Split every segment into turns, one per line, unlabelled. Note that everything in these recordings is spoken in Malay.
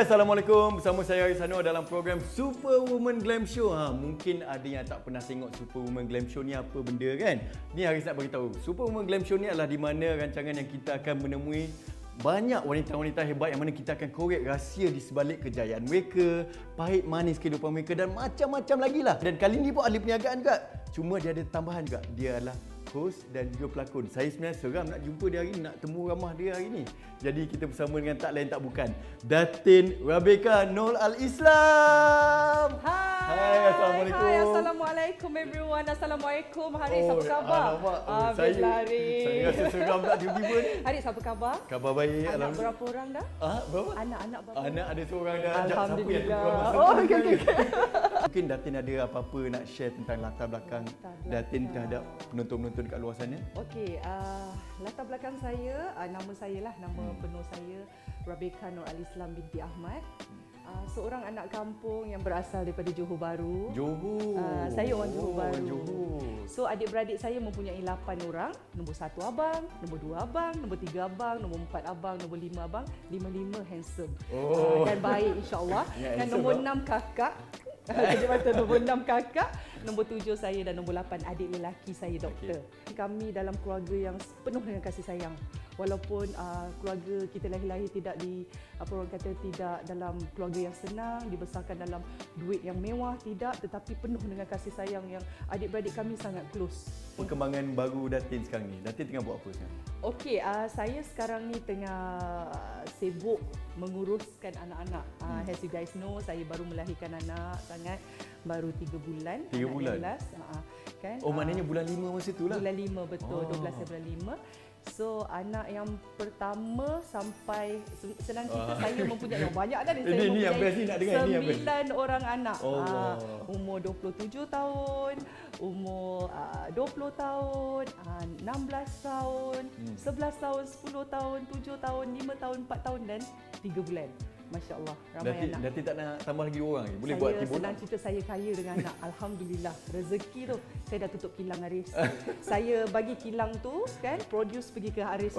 Hai, Assalamualaikum. Bersama saya Haris Anwar dalam program Superwoman Glam Show. Mungkin ada yang tak pernah tengok Superwoman Glam Show ni apa benda kan? Ni Haris nak beritahu. Superwoman Glam Show ni adalah di mana rancangan yang kita akan menemui banyak wanita-wanita hebat yang mana kita akan korek rahsia di sebalik kejayaan mereka, pahit manis kehidupan mereka dan macam-macam lagi lah. Dan kali ni pun ahli perniagaan juga. Cuma dia ada tambahan juga. Dia adalah host dan juga pelakon. Saya sebenarnya seram nak jumpa dia hari ni, nak temu ramah dia hari ni. Jadi kita bersama dengan tak lain tak bukan Datin Rabeka Nor Al-Islam.
Hai,
Assalamualaikum.
Hai, Assalamualaikum everyone. Assalamualaikum Haris, apa khabar?
Saya rasa seram tak tiba-tiba ni.
Haris, apa khabar?
Khabar baik.
Anak berapa orang dah?
Berapa?
Anak berapa?
Anak ada seorang dah.
Alhamdulillah.
Okey. Mungkin Datin ada apa-apa nak share tentang latar belakang Datin terhadap penonton-penonton kat luar sana?
Okey, latar belakang saya, nama saya lah, nama penuh saya Rabeka Nor Al-Islam binti Ahmad. Seorang anak kampung yang berasal daripada Johor Bahru.
Johor.
Saya orang Johor Bahru.
Johor.
So adik-beradik saya mempunyai 8 orang. Nombor 1 abang, nombor 2 abang, nombor 3 abang, nombor 4 abang, nombor 5 abang. 5 handsome. Dan baik insya-Allah. Dan nombor 6 kakak. Jadi macam nombor 6 kakak, nombor 7 saya dan nombor 8 adik lelaki saya doktor. Kami dalam keluarga yang penuh dengan kasih sayang. Walaupun keluarga kita lahir-lahir tidak di orang kata tidak dalam keluarga yang senang, dibesarkan dalam duit yang mewah, tidak, tetapi penuh dengan kasih sayang yang adik-beradik kami sangat close.
Perkembangan baru Datin sekarang ni. Datin tengah buat apa sekarang?
Okey, saya sekarang ni tengah sibuk menguruskan anak-anak. As you guys know, saya baru melahirkan anak sangat baru 3 bulan.
3 bulan.
Kan?
Maknanya bulan 5 masa tu lah.
Bulan 5 betul, 12 bulan 5. So anak yang pertama sampai senang cerita saya mempunyai banyak dah ni. Saya mempunyai 9 orang anak. Umur 27 tahun, umur 20 tahun, 16 tahun, 11 tahun, 10 tahun, 7 tahun, 5 tahun, 4 tahun dan 3 bulan. Masya Allah, ramai anak.
Datin tak nak tambah lagi orang lagi? Boleh
saya,
buat timbul?
Senang cerita saya kaya dengan anak. Alhamdulillah. Rezeki tu, saya dah tutup kilang Haris. Saya bagi kilang tu, kan, produce pergi ke Haris.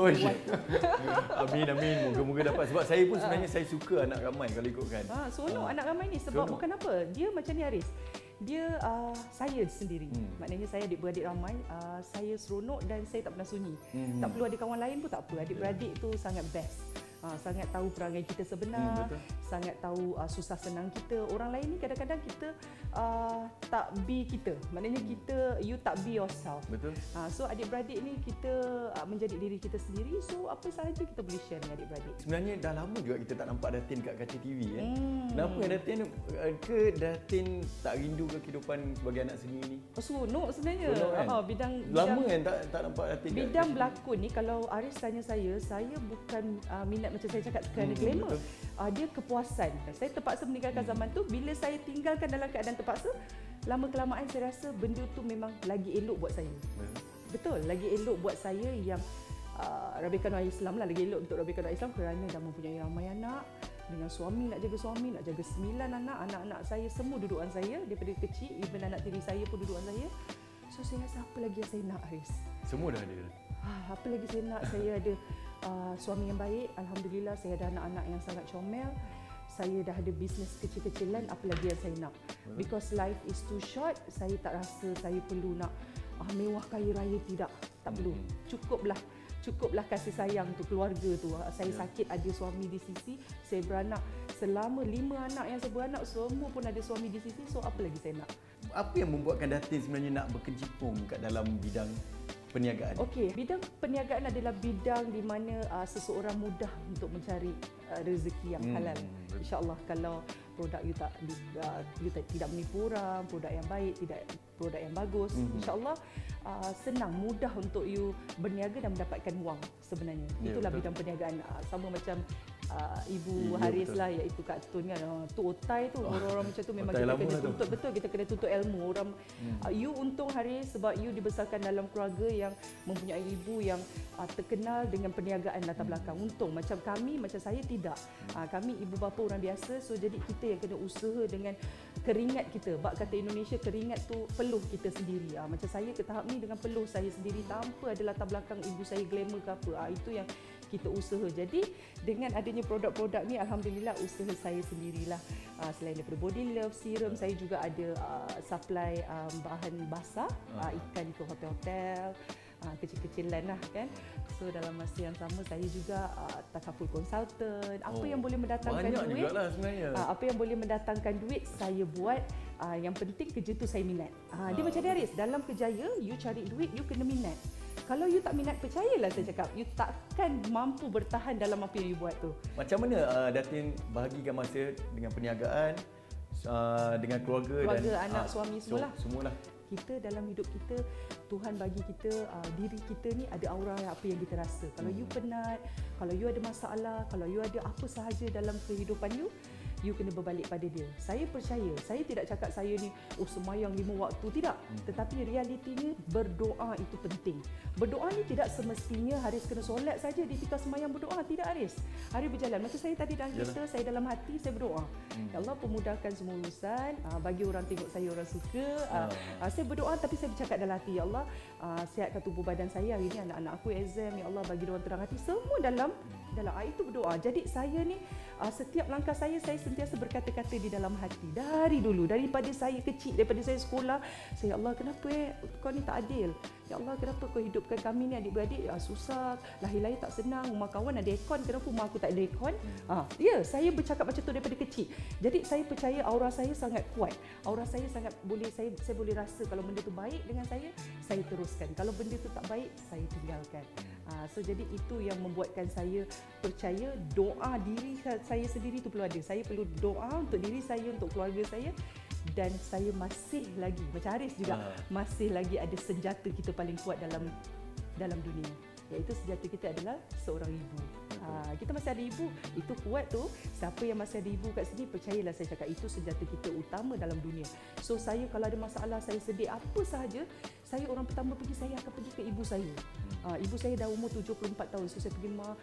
Amin. Moga-moga dapat. Sebab saya pun sebenarnya saya suka anak ramai kalau ikutkan.
Seronok anak ramai ni. Sebab bukan apa. Dia macam ni Haris. Dia saya sendiri. Maknanya saya adik-beradik ramai. Saya seronok dan saya tak pernah sunyi. Tak perlu ada kawan lain pun tak apa. Adik-beradik tu sangat best. Sangat tahu perangai kita sebenar, sangat tahu susah senang kita. Orang lain ni kadang-kadang kita tak be kita. Maknanya kita, you tak be yourself.
Betul.
So adik-beradik ni kita menjadi diri kita sendiri. So apa sahaja kita boleh share dengan adik-beradik.
Sebenarnya dah lama juga kita tak nampak Datin kat kaca TV. Kenapa Datin ke Datin tak rindu ke kehidupan sebagai anak seni ni?
Seronok sebenarnya.
Bidang lama kan tak nampak Datin.
Bidang berlakon ni kalau Aris tanya saya bukan minat macam saya cakap kerana glamour. Dia kepuasan. Saya terpaksa meninggalkan zaman tu. Bila saya tinggalkan dalam keadaan terpaksa, lama-kelamaan saya rasa benda tu memang lagi elok buat saya. Betul, lagi elok buat saya yang Rabeka Nor Al-Islam lah. Lagi elok untuk Rabeka Nor Al-Islam kerana dah mempunyai ramai anak. Dengan suami, nak jaga 9 anak. Anak-anak saya semua dudukan saya daripada kecil. Even anak tiri saya pun dudukan saya. So saya rasa apa lagi yang saya nak, Haris?
Semua dah ada.
Apa lagi saya nak? Saya ada suami yang baik. Alhamdulillah saya ada anak-anak yang sangat comel. Saya dah ada bisnes kecil-kecilan. Apa lagi yang saya nak? Because life is too short. Saya tak rasa saya perlu nak mewah kaya raya. Tak perlu. Cukuplah kasih sayang tu, keluarga tu. Saya sakit ada suami di sisi. Saya beranak. Selama 5 anak yang saya beranak, semua pun ada suami di sisi. So apa lagi saya nak?
Apa yang membuatkan Datin sebenarnya nak berkecimpung kat dalam bidang perniagaan?
Okey, bidang perniagaan adalah bidang di mana seseorang mudah untuk mencari rezeki yang halal. InsyaAllah kalau produk you tidak menipu orang, produk yang baik, produk yang bagus, insyaAllah senang, mudah untuk you berniaga dan mendapatkan wang sebenarnya. Itulah bidang perniagaan. Sama macam Ibu Haris lah, iaitu kartun kan. Tu otai tu, orang-orang macam tu memang kita kena tuntut. Betul, kita kena tuntut ilmu. Orang you untung Haris sebab you dibesarkan dalam keluarga yang mempunyai ibu yang terkenal dengan perniagaan latar belakang. Untung. Macam kami, macam saya tidak. Kami ibu bapa orang biasa. So jadi kita yang kena usaha dengan keringat kita. Bak kata Indonesia, keringat tu peluh kita sendiri. Macam saya ke tahap ni dengan peluh saya sendiri tanpa ada latar belakang ibu saya glamour ke apa. Itu yang kita usaha. Jadi dengan adanya produk-produk ni, alhamdulillah usaha saya sendirilah. Selain daripada Body Love serum, saya juga ada supply bahan basah, ikan ke hotel-hotel, kecil-kecilan lah kan. So dalam masa yang sama saya juga takaful consultant. Apa yang boleh mendatangkan
banyak
duit,
jugalah sebenarnya.
apa yang boleh mendatangkan duit saya buat. Yang penting kerja tu saya minat. Dia macam Haris, dalam kerjaya you cari duit, you kena minat. Kalau you tak minat, percayalah saya cakap, you takkan mampu bertahan dalam apa yang you buat tu.
Macam mana Datin bahagikan masa dengan perniagaan, dengan keluarga dan
anak, suami semualah.
Semualah.
Kita dalam hidup kita, Tuhan bagi kita, diri kita ni ada aura apa yang kita rasa. Kalau you penat, kalau you ada masalah, kalau you ada apa sahaja dalam kehidupan you kena berbalik pada dia. Saya percaya, saya tidak cakap saya ni semayang 5 waktu, tidak. Tetapi realitinya berdoa itu penting. Berdoa ni tidak semestinya Haris kena solat saja di ketika semayang berdoa, tidak Haris. Hari berjalan, macam saya tadi dalam kita, saya dalam hati saya berdoa. Ya Allah, pemudahkan semua urusan, bagi orang tengok saya orang suka. Saya berdoa tapi saya bercakap dalam hati, ya Allah, sihatkan tubuh badan saya hari ni, anak-anak aku exam, ya Allah bagi dia orang terang hati, semua dalam itu berdoa. Jadi saya ni setiap langkah saya sentiasa berkata-kata di dalam hati dari dulu, daripada saya kecil, daripada saya sekolah. Saya, ya Allah, kenapa kau ni tak adil? Ya Allah, kenapa kau hidupkan kami ni adik-beradik susah, lahir-lahir tak senang, rumah kawan ada aircon, kenapa rumah aku tak ada aircon? Ya, saya bercakap macam tu daripada kecil. Jadi saya percaya aura saya sangat kuat. Aura saya sangat boleh, saya boleh rasa kalau benda tu baik dengan saya teruskan. Kalau benda tu tak baik, saya tinggalkan. So jadi itu yang membuatkan saya percaya doa diri saya sendiri tu perlu ada. Saya perlu doa untuk diri saya, untuk keluarga saya, dan saya masih lagi macam Haris juga masih lagi ada senjata kita paling kuat dalam dunia, iaitu senjata kita adalah seorang ibu. Kita masih ada ibu, itu kuat tu. Siapa yang masih ada ibu kat sini, percayalah saya cakap, itu senjata kita utama dalam dunia. So saya kalau ada masalah, saya sedih apa sahaja, saya orang pertama pergi, saya akan pergi ke ibu saya. Ibu saya dah umur 74 tahun, so saya pergi rumah,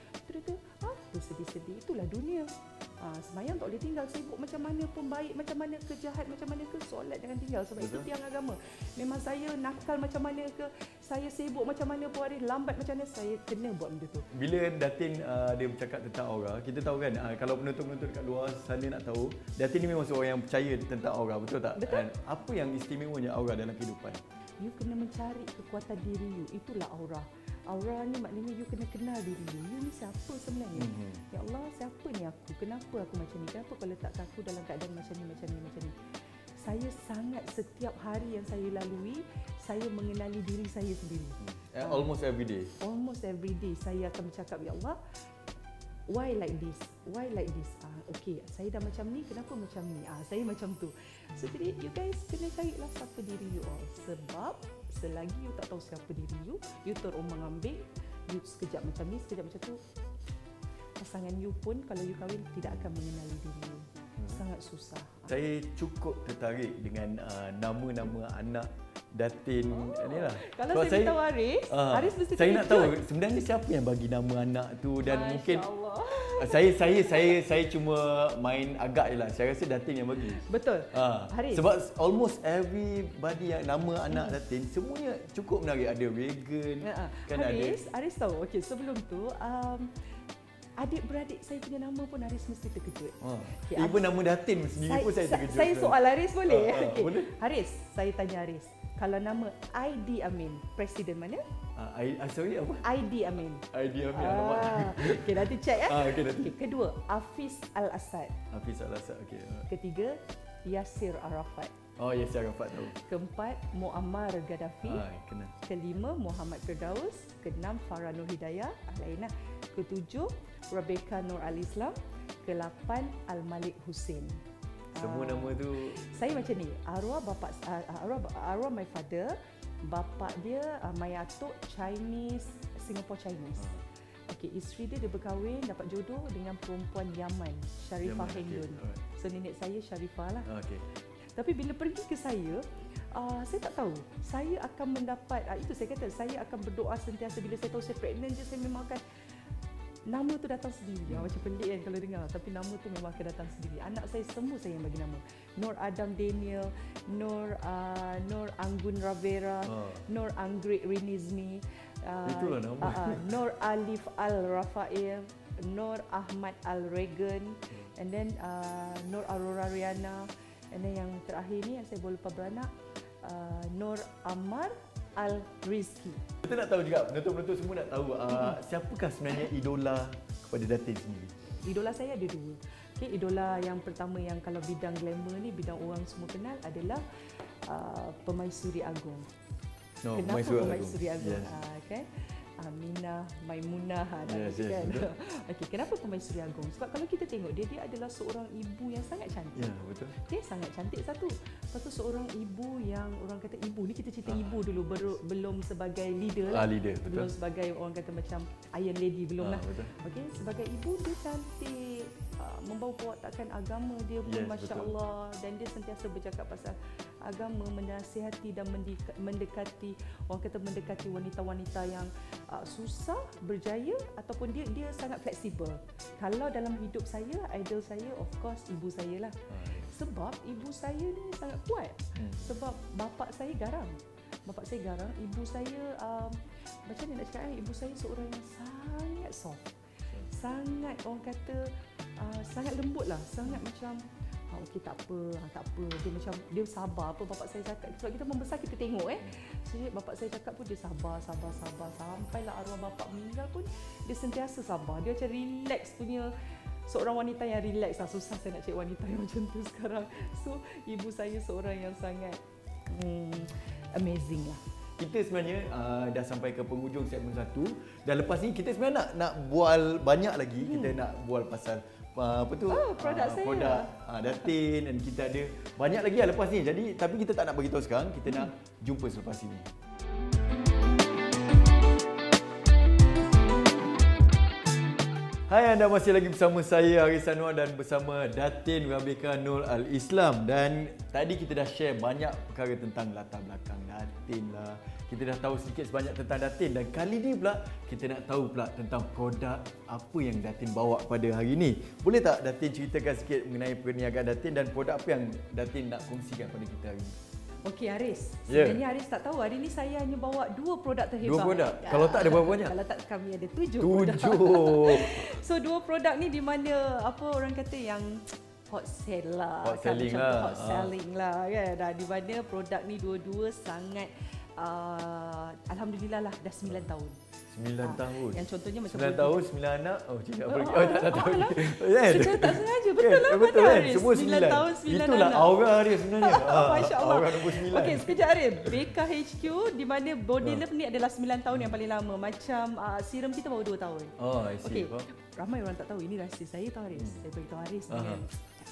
sedih-sedih, itulah dunia. Semayang tak boleh tinggal, sibuk macam mana pun, baik macam mana ke, jahat macam mana ke, solat jangan tinggal, sebab itu tiang agama. Memang saya nakal macam mana ke, saya sibuk macam mana pun, hari lambat macam mana, saya kena buat benda tu.
Bila Datin dia bercakap tentang aura, kita tahu kan, kalau penonton-penonton kat luar sana nak tahu, Datin ni memang seorang yang percaya tentang aura, betul tak?
Betul.
Apa yang istimewanya aura dalam kehidupan?
You kena mencari kekuatan diri you, itulah aura. Aura ni maknanya you kena kenal diri you. You ni siapa sebenarnya? Ya Allah, siapa ni aku? Kenapa aku macam ni? Kenapa kau letakkan aku dalam keadaan macam ni? Saya sangat, setiap hari yang saya lalui, saya mengenali diri saya sendiri.
Almost every day?
Almost every day saya akan bercakap, ya Allah, why like this? Why like this? Okay, saya dah macam ni, kenapa macam ni? Saya macam tu. So jadi you guys kena carilah siapa diri you all. Sebab selagi you tak tahu siapa diri you terombang-ambing, you sekejap macam ni, sekejap macam tu, pasangan you pun kalau you kahwin tidak akan mengenali diri you. Sangat susah.
Saya cukup tertarik dengan nama-nama anak Datin ni lah.
Kalau saya beritahu Haris mesti
saya nak tahu sebenarnya siapa yang bagi nama anak tu, dan
Masya
mungkin
Allah.
saya cuma main agak je lah. Saya rasa Datin yang bagi.
Betul. Haris.
Sebab almost everybody yang nama anak Datin semuanya cukup menarik. Ada Regan, kan
Haris tahu. Okey, sebelum tu adik-beradik saya punya nama pun Haris mesti terkejut.
Even nama Datin sendiri pun saya terkejut.
Saya soal Haris boleh? Okay.
Boleh.
Haris, saya tanya Haris. Kalau nama Aidi Amin, presiden mana?
Sorry, apa?
Aidi Amin.
Aidi Amin, alamak.
Okey, nanti check
Okay, nanti.
Okay, kedua, Hafiz Al-Assad.
Hafiz Al-Assad, okey.
Ketiga, Yasir Arafat.
Oh, Yasir Arafat tahu.
Keempat, Muammar Gaddafi.
Kenal.
Kelima, Muhammad Firdaus. Keenam, Farah Nur Hidayah. Lain lah. Ketujuh, Rebecca Nur Al-Islam. Kelapan, Al-Malik Hussein.
Semua nama tu
saya macam ni, arwah my father, bapa dia my atuk Singapore Chinese. Okey, isteri dia berkahwin, dapat jodoh dengan perempuan Yaman, Sharifah Hendun. So nenek saya Sharifah lah.
Okey.
Tapi bila pergi ke saya tak tahu saya akan mendapat, itu saya kata saya akan berdoa sentiasa. Bila saya tahu saya pregnant je, saya memang akan nama tu datang sendiri. Macam pelik kan kalau dengar, tapi nama tu memang akan datang sendiri. Anak saya semua saya yang bagi nama. Nur Adam Daniel, Nur Anggun Ravera, Nur Anggrit Rinizmi,
itulah nama.
Nur Alif Al Rafael, Nur Ahmad Al Regan, and then Nur Aurora Riana, and then yang terakhir ni yang saya boleh lupa beranak, Nur Ammar Al Rizki.
Kita nak tahu juga, penonton-penonton semua nak tahu siapakah sebenarnya idola kepada Datin sendiri?
Idola saya ada dua. Okay, idola yang pertama yang kalau bidang glamour ni, bidang orang semua kenal adalah Permaisuri Agong. Kenapa Permaisuri Agong? Yes. Kan? Aminah, Maimunah kan. Okey, kenapa Permaisuri Agong? Sebab kalau kita tengok dia adalah seorang ibu yang sangat cantik.
Ya, betul.
Dia sangat cantik satu. Lepas tu seorang ibu yang orang kata ibu ni, kita cerita ibu dulu, belum sebagai leader lah.
Leader, betul.
Belum sebagai orang kata macam Iron Lady, belum lah. Okey, sebagai ibu dia cantik, membawa pewaktakan agama dia pun masya-Allah, dan dia sentiasa bercakap pasal agama, menasihati dan mendekati orang kata mendekati wanita-wanita yang susah berjaya, ataupun dia sangat fleksibel. Kalau dalam hidup saya, idol saya of course ibu saya lah. Sebab ibu saya ni sangat kuat. Sebab bapa saya garang. Bapa saya garang, ibu saya macam ni nak cakap, ibu saya seorang yang sangat soft. Sangat orang kata sangat lembut lah, sangat macam okey tak apa. Dia macam dia sabar apa bapak saya cakap. Sebab kita membesar kita tengok so, bapak saya cakap pun dia sabar sampailah arwah bapak meninggal pun dia sentiasa sabar. Dia macam relax punya seorang wanita yang relax lah. Susah saya nak cari wanita yang macam tu sekarang. So ibu saya seorang yang sangat amazing lah.
Kita sebenarnya dah sampai ke penghujung segmen 1, dan lepas ni kita sebenarnya nak bual banyak lagi. Kita nak bual pasal produk Datin, dan kita ada banyak lagi lepas ni. Jadi tapi kita tak nak beritahu sekarang, kita nak jumpa selepas ini. Hai, anda masih lagi bersama saya Haris Anwar dan bersama Datin Rabiqah Nur Al-Islam. Dan tadi kita dah share banyak perkara tentang latar belakang Datin lah. Kita dah tahu sedikit sebanyak tentang Datin, dan kali ni pula kita nak tahu pula tentang produk apa yang Datin bawa pada hari ini. Boleh tak Datin ceritakan sikit mengenai perniagaan Datin dan produk apa yang Datin nak kongsikan pada kita hari ini?
Okey Haris, sebenarnya Haris tak tahu hari ni saya hanya bawa 2 produk terhebat.
2 produk? Kalau tak ada berapa banyak?
Kalau tak kami ada 7 produk. So 2 produk ni di mana apa orang kata yang hot sale lah.
Hot selling lah.
Hot selling lah kan. Dan di mana produk ni dua-dua sangat alhamdulillah lah dah 9 tahun.
9 tahun.
Yang contohnya macam
9 tahun, 9 anak. Oh, cakap apa lagi? Tak tahu.
Secara tak sengaja. Betul lah.
Betul kan?
Haris.
Semua 9
tahun, 9
itulah
anak.
aura dia sebenarnya.
Masya-Allah.
Aura nombor 9.
Okey, sekejap Haris. BKHQ di mana Body Love ni adalah 9 tahun yang paling lama. Macam serum kita baru 2 tahun.
Oh, I see.
Okey. Ramai orang tak tahu, ini rahsia saya tahu Haris. Saya beritahu Haris dengan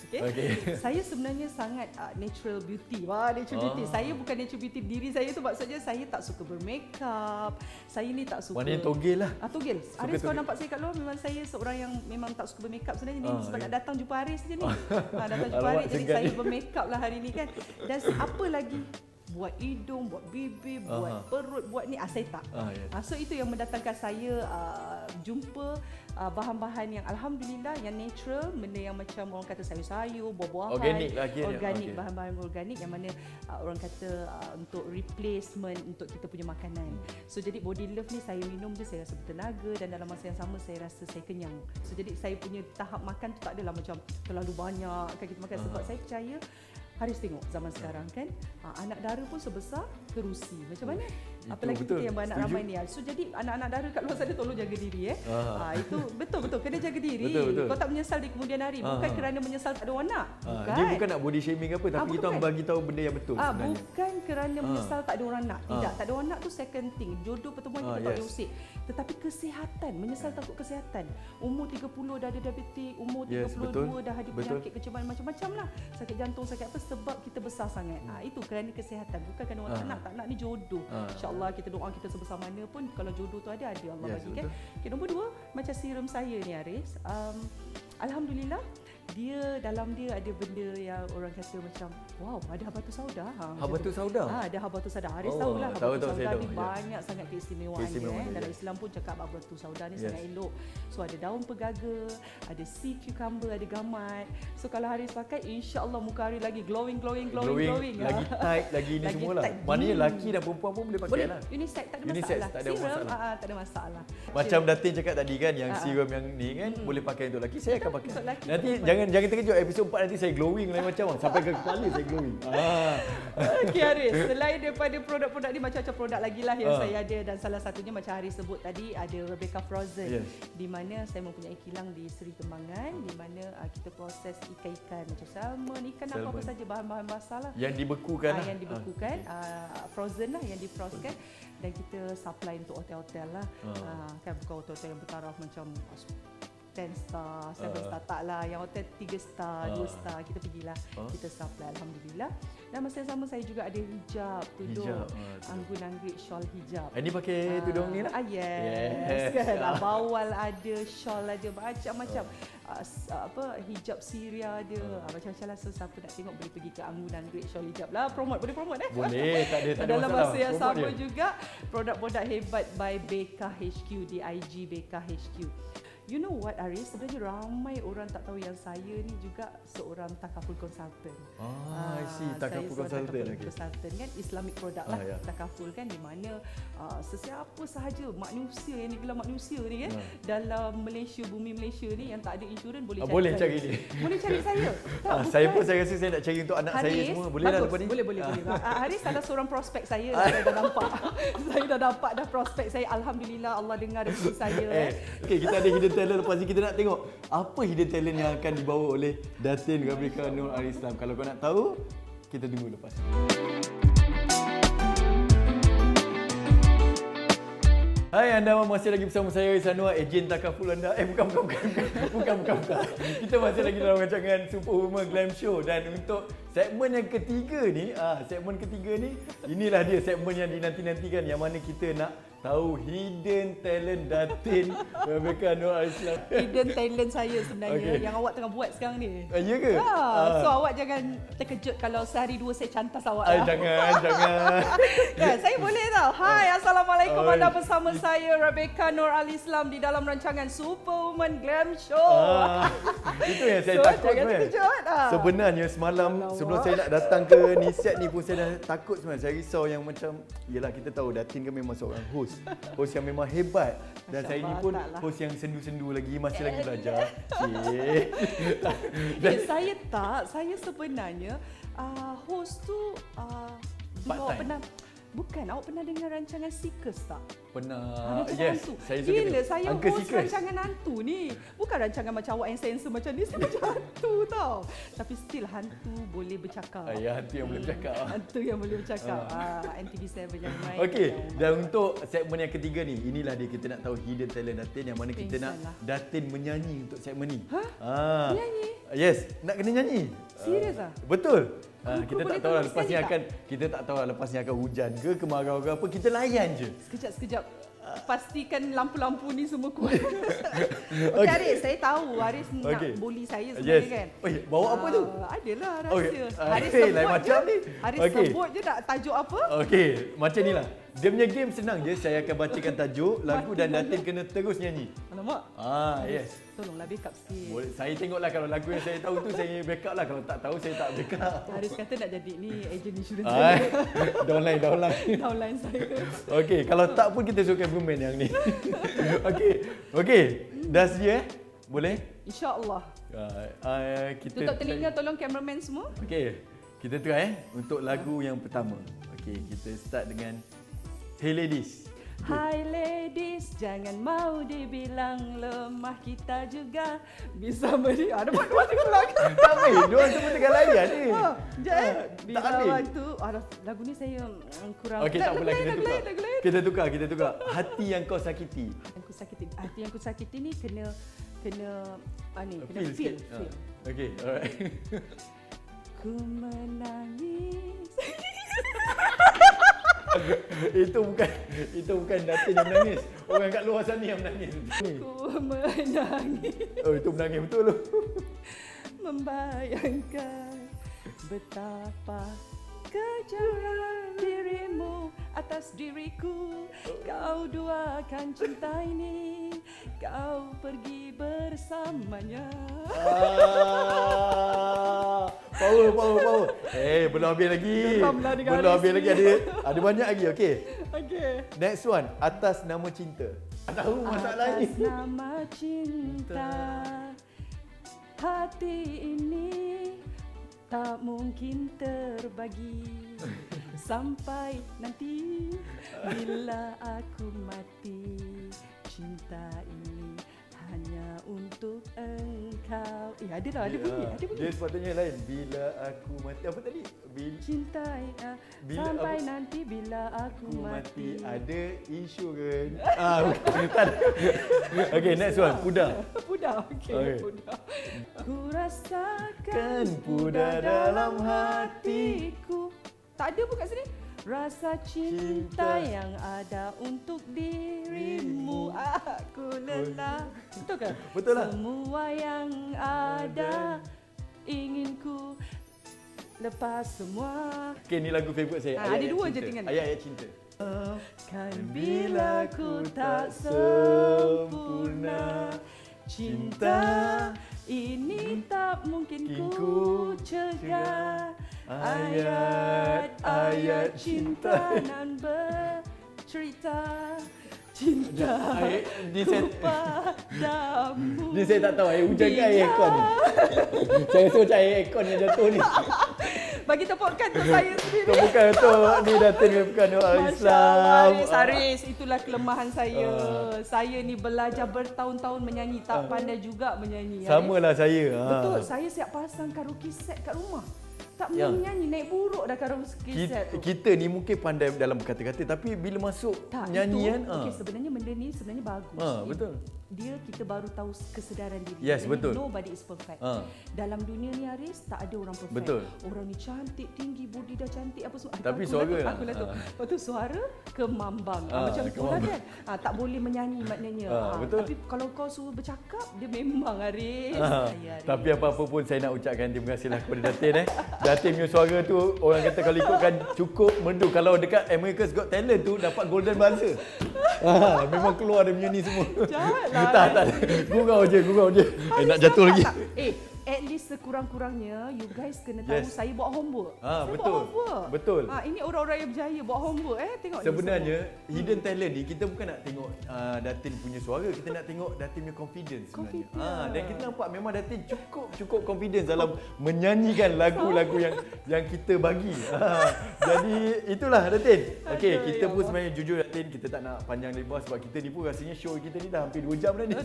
saya sebenarnya sangat natural beauty. Natural beauty. Saya bukan natural beauty diri saya tu, maksudnya saya tak suka bermakeup. Saya ni tak suka.
Maknanya togel lah.
Togel. Haris kalau nampak saya kat luar, memang saya seorang yang memang tak suka bermakeup sebenarnya. Ni sebab nak datang jumpa Haris je ni. Datang jumpa Haris, jadi saya bermakeup lah hari ni kan. Dan apa lagi? Buat hidung, buat bibir, buat perut, buat ni saya tak. So itu yang mendatangkan saya jumpa bahan-bahan yang alhamdulillah yang natural, benda yang macam orang kata sayur-sayur, buah-buahan,
organik lah kira.
Organik, bahan-bahan organik yang mana orang kata untuk replacement untuk kita punya makanan. So jadi Body Love ni saya minum je saya rasa bertenaga, dan dalam masa yang sama saya rasa saya kenyang. So jadi saya punya tahap makan tu tak adalah macam terlalu banyak kan kita makan, sebab saya percaya Haris tengok zaman sekarang kan, anak dara pun sebesar kerusi. Macam mana? Apalagi betul, kita yang beranak ramai ni. So jadi anak-anak dara kat luar sana tolong jaga diri itu betul-betul kena jaga diri.
Betul.
Kau tak menyesal di kemudian hari. Bukan kerana menyesal tak ada orang nak. Bukan.
Dia bukan nak body shaming apa, tapi kita orang bagi tahu benda yang betul sebenarnya.
Bukan kerana menyesal tak ada orang nak. Tidak, tak ada orang nak tu second thing. Jodoh pertemuan kita tak boleh usik. Tetapi kesihatan, menyesal takut kesihatan. Umur 30 dah ada diabetik, umur 32 dah ada penyakit kecemasan macam-macam lah. Sakit jantung, sakit apa, sebab kita besar sangat. Itu kerana kesihatan, bukan kerana orang tak nak ni jodoh. InsyaAllah kita doa kita sebesar mana pun, kalau jodoh tu ada Allah bagi kan. Okay, nombor 2, macam serum saya ni Haris, alhamdulillah dia dalam dia ada benda yang orang kata macam wow, ada habatus sauda.
Habatus sauda?
Ada habatus sauda. Haris
Oh,
tahulah
tahu,
habatus sauda
saya
ni
tahu, ya.
banyak sangat keistimewaan. Dalam Islam pun cakap habatus sauda ni sangat elok. So ada daun pegaga, ada sea cucumber, ada gamat. So kalau Haris pakai, insya-Allah muka Haris lagi glowing.
Lagi tight, lagi ni semualah. Maknanya lelaki dan perempuan pun boleh pakai lah.
Unisex tak ada
Unisex,
masalah.
tak ada
Serum,
masalah.
tak ada masalah.
Macam Datin cakap tadi kan, yang serum yang ni kan boleh pakai untuk lelaki, saya akan pakai.
Untuk lelaki,
Nanti jangan terkejut episod 4 nanti saya glowing lain macam sampai ke kepala saya glowing.
Okey Haris, selain daripada produk-produk ni macam-macam produk lagi lah yang saya ada, dan salah satunya macam Haris sebut tadi ada Rebecca Frozen, di mana saya mempunyai kilang di Seri Kembangan, di mana kita proses ikan-ikan macam salmon, ikan apa-apa saja bahan-bahan basah lah.
Yang dibekukan lah.
Yang dibekukan, frozen lah, yang di-frostkan, dan kita supply untuk hotel-hotel lah. Kan bukan hotel-hotel yang bertaraf macam 10 star, 7 star, tak lah. Yang hotel 3 star, 2 star, kita pergilah. Kita supply, Alhamdulillah. Dan masa yang sama saya juga ada hijab, tudung, anggun anggrek, shawl hijab.
Ini pakai tudung ni lah?
Yes. Kan? Bawal ada, shawl ada, macam-macam. Hijab Syria ada, macam-macam lah. So siapa nak tengok boleh pergi ke anggun anggrek, shawl hijab lah. Boleh promote
Boleh, tak ada masalah.
Dalam masa yang sama juga, produk-produk hebat by BKHQ di IG BKHQ. You know what Aris, sebenarnya ramai orang tak tahu yang saya ni juga seorang takaful consultant.
I see, takaful consultant.
Consultant kan, Islamic product lah. Takaful kan, di mana sesiapa sahaja manusia yang dibilang manusia ni kan, dalam Malaysia, bumi Malaysia ni yang tak ada insurans boleh cari
boleh
saya.
cari ni.
Boleh cari saya.
Saya pun saya rasa saya nak cari untuk anak
Haris,
saya semua. Boleh lah lepas ni?
Boleh. Haris salah seorang prospek saya lah, saya dah nampak. Saya dah dapat dah prospek saya. Alhamdulillah Allah dengar rezeki saya.
Okay, kita ada hidden talent. Lepas ni kita nak tengok apa hidden talent yang akan dibawa oleh Datin Rebecca Nur Al-Islam. Kalau kau nak tahu, kita tunggu lepas ni. Hai, anda masih lagi bersama saya Haris Anwar, ejen takaful anda. Bukan. Kita masih lagi dalam rancangan Superwoman Glam Show, dan untuk segmen yang ketiga ni, inilah dia segmen yang dinanti-nantikan, yang mana kita nak tahu hidden talent Datin Rebecca Nur Al-Islam.
Hidden talent saya sebenarnya yang awak tengah buat sekarang ni.
Ya ke?
So awak jangan terkejut kalau sehari dua saya cantas awak lah.
Jangan.
Kan, saya boleh tau. Hai, Assalamualaikum, anda bersama saya Rebecca Nur Al-Islam di dalam rancangan Superwoman Glam Show.
Itu yang saya takut sebenarnya. Sebenarnya semalam sebelum saya nak datang ke Nisiat ni pun saya dah takut sebenarnya. Saya risau yang macam, yelah kita tahu Datin kan memang seorang host yang memang hebat, dan saya ni pun host yang sendu-sendu lagi, masih lagi belajar.
Saya sebenarnya host tu dulu awak pernah. Bukan, awak pernah dengar rancangan Seekers tak?
Pernah.
Yes,
saya suka.
Gila, saya
Uncle
host
Seekers.
rancangan hantu ni. Bukan rancangan macam awak yang sensor macam ni, saya macam hantu tau. Tapi still hantu boleh bercakap.
Ya, hantu yang boleh bercakap.
Hantu yang boleh bercakap. NTV7 yang main.
Okey, dan untuk segmen yang ketiga ni, inilah dia kita nak tahu hidden talent Datin, yang mana kita nak Datin menyanyi untuk segmen ni.
Menyanyi?
Yes, nak kena nyanyi.
Serius ah?
Betul. Kita tak tahu lah lepas ni akan hujan ke kemarau ke apa, kita layan je.
Sekejap. Pastikan lampu-lampu ni semua kuat. Okey Haris, saya tahu Haris nak bully saya sebenarnya kan.
Bawa apa tu?
Adalah rahsia. Haris
lain macam ni.
Haris sebut je nak tajuk apa?
Okey, macam ni lah. Dia punya game senang je. Saya akan bacakan tajuk lagu dan Datin kena terus nyanyi.
Alamak.
Yes.
Tolonglah backup sikit.
Boleh. Saya tengoklah kalau lagu yang saya tahu tu saya backup lah. Kalau tak tahu saya tak backup.
Haris kata nak jadi ni ejen insurans. Downline saya.
Okey, kalau tak pun kita suruhkan Bruman yang ni. Okey. Dah sedia Boleh?
InsyaAllah.
Kita
tutup telinga tolong cameraman semua.
Okey. Kita try untuk lagu yang pertama. Okey, kita start dengan Hey Ladies.
Hai ladies, jangan mau dibilang lemah, kita juga bisa beri. Ada buat dua tengah lagu.
Tak boleh, dua semua tengah layan ni.
Bila waktu lagu ni saya kurang.
Okey, tak apa, kita tukar. Hati yang kau sakiti.
Hati yang kau sakiti ni kena feel.
Okey, alright.
Ku menangis.
Itu bukan Datin yang menangis. Orang kat luar sana yang menangis.
Ku menangis.
Oh, itu menangis betul tu.
membayangkan betapa kejam dirimu atas diriku. Kau duakan cinta ini, kau pergi bersamanya.
Power. Belum habis lagi. Belum habis lagi. Ada banyak lagi. Okey. Next one, atas nama cinta. Tahu masalah ni.
Atas nama cinta, hati ini tak mungkin terbagi sampai nanti bila aku mati. Cinta ini hanya untuk engkau. Ada bunyi.
Dia sepatutnya lain. Bila aku mati. Apa tadi?
Cintai sampai apa? Nanti bila aku mati.
Ada insurans. Bukan. Tak ada. Okay, next one. Pudar.
Okay. Pudar. Ku rasakan pudar dalam hatiku. Tak ada pun kat sini. Rasa cinta yang ada untuk dirimu, aku lelah. Betul kan?
Betul lah.
Semua yang ada ingin ku lepas semua.
Okay, ni lagu favourite saya.
Ada dua je tinggal.
Ayat-ayat cinta.
Kan bila ku tak sempurna, cinta ini tak mungkin ku cegah. Ayat-ayat cinta nan bercerita cinta kepadamu.
Ni saya tak tahu air hujan ke air aircon ni. Saya rasa macam air aircon yang jatuh ni.
Bagi tepukkan untuk saya sendiri.
Bukan untuk ni Datin bukan orang Islam.
Aris, itulah kelemahan saya. Saya ni belajar bertahun-tahun menyanyi, tak pandai juga menyanyi.
Samalah saya.
Betul, saya siap pasang karaoke set kat rumah. Tak boleh menyanyi, naik buruk dah karaoke set tu.
Kita ni mungkin pandai dalam berkata-kata, tapi bila masuk nyanyian...
sebenarnya benda ni sebenarnya bagus.
Betul.
Kita baru tahu kesedaran diri.
Yes, betul.
Nobody is perfect. Dalam dunia ni Aris, tak ada orang perfect.
Betul.
Orang ni cantik, tinggi, body dah cantik apa semua.
Tapi suara
aku lah tu. Lepas tu suara kemambang. Macam tu lah kan. Tak boleh menyanyi maknanya.
Betul.
Tapi kalau kau suruh bercakap, dia memang Aris.
Tapi apa-apa pun saya nak ucapkan terima kasihlah kepada Datin. Datin punya suara tu orang kata kalau ikutkan cukup merdu. Kalau dekat America's Got Talent tu dapat golden buzzer. Memang keluar dia punya ni semua.
Janganlah.
Tak. Gurau je. Nak jatuh lagi.
At least sekurang-kurangnya you guys kena tahu saya buat homework.
Betul.
Ini orang-orang yang berjaya buat homework. Tengok
sebenarnya hidden talent ni kita bukan nak tengok Datin punya suara, kita nak tengok Datin punya confidence sebenarnya. Dan kita nampak memang Datin cukup confidence dalam menyanyikan lagu-lagu yang kita bagi. Jadi itulah Datin. Okey, kita pun sebenarnya jujur Datin, kita tak nak panjang lebar sebab kita ni pun rasanya show kita ni dah hampir 2 jam dah ni.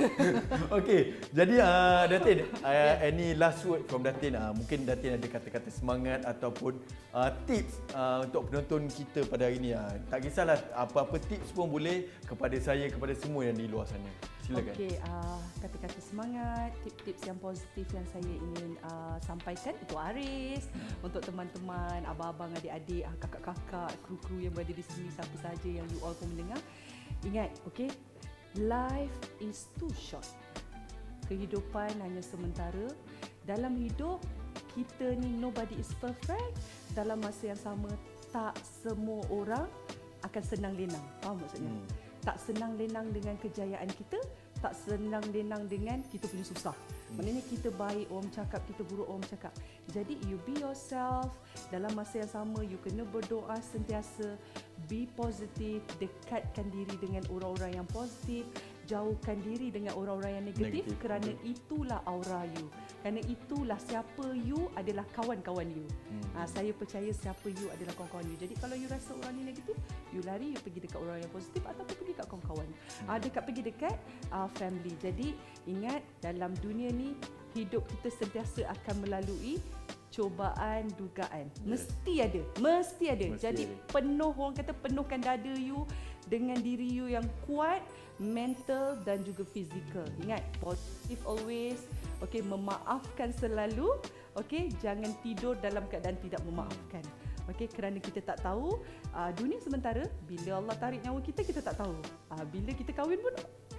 Okey, jadi Datin, any last word from Datin? Mungkin Datin ada kata-kata semangat ataupun tips untuk penonton kita pada hari ni. Tak kisahlah apa-apa tips pun boleh kepada saya, kepada semua yang di luar sana. Silakan. Okey,
kata-kata semangat, tips-tips yang positif yang saya ingin sampaikan untuk Aris, untuk teman-teman, abang-abang, adik-adik, kakak-kakak, kru-kru yang berada di sini, siapa saja yang you all pun mendengar. Ingat, okey, life is too short. Kehidupan hanya sementara. Dalam hidup, kita ni nobody is perfect. Dalam masa yang sama, tak semua orang akan senang lenang. Faham maksudnya? Tak senang lenang dengan kejayaan kita, tak senang lenang dengan kita punya susah. Maknanya kita baik orang cakap, kita buruk orang cakap. Jadi you be yourself. Dalam masa yang sama, you kena berdoa sentiasa. Be positive, dekatkan diri dengan orang-orang yang positif. Jauhkan diri dengan orang-orang yang negatif. Kerana itulah aura you. Kerana itulah siapa you adalah kawan-kawan you. Saya percaya siapa you adalah kawan-kawan you. Jadi kalau you rasa orang ni negatif, you lari, you pergi dekat orang yang positif ataupun pergi dekat kawan-kawan. Pergi dekat family. Jadi ingat, dalam dunia ni hidup kita sentiasa akan melalui cubaan, dugaan. Mesti ada. Jadi penuhkan dada you dengan diri you yang kuat, mental dan juga fizikal. Ingat, positive always. Okey, memaafkan selalu. Okey, jangan tidur dalam keadaan tidak memaafkan. Okey, kerana kita tak tahu dunia sementara. Bila Allah tarik nyawa kita, kita tak tahu. Bila kita kahwin pun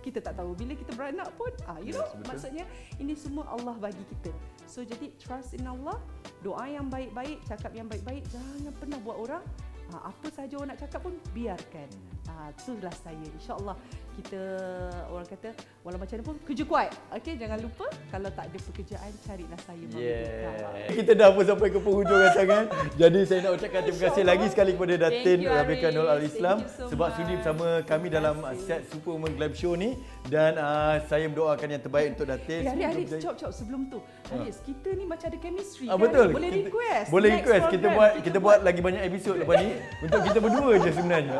kita tak tahu. Bila kita beranak pun, maksudnya ini semua Allah bagi kita. So jadi trust in Allah, doa yang baik-baik, cakap yang baik-baik, jangan pernah buat orang apa saja orang nak cakap pun biarkan. Itulah saya. InsyaAllah kita, orang kata walau macam mana pun kerja kuat. Okey, jangan lupa kalau tak ada pekerjaan carilah saya.
Kita dah pun sampai ke penghujung rancangan. Jadi saya nak ucapkan terima kasih lagi sekali kepada Datin Rabiqah Nur Al-Islam sebab sudi bersama kami dalam set Superwoman Glam Show ni, dan saya mendoakan yang terbaik untuk Datin.
Haris, cop sebelum tu. Haris, kita ni macam ada chemistry.
Betul.
Boleh request.
Boleh request. Kita buat lagi banyak episod lepas ni untuk kita berdua je sebenarnya.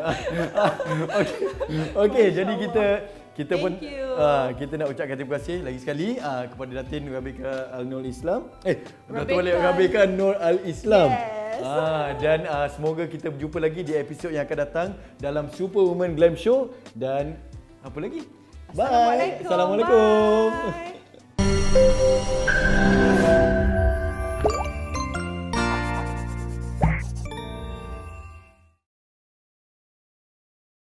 Okey, jadi kita pun kita nak ucapkan terima kasih lagi sekali kepada Datin Rabiqah Nur Islam. Rabiqah Nur Al-Islam. Dan semoga kita berjumpa lagi di episod yang akan datang dalam Superwoman Glam Show, dan apa lagi? Bye. Assalamualaikum.
Bye.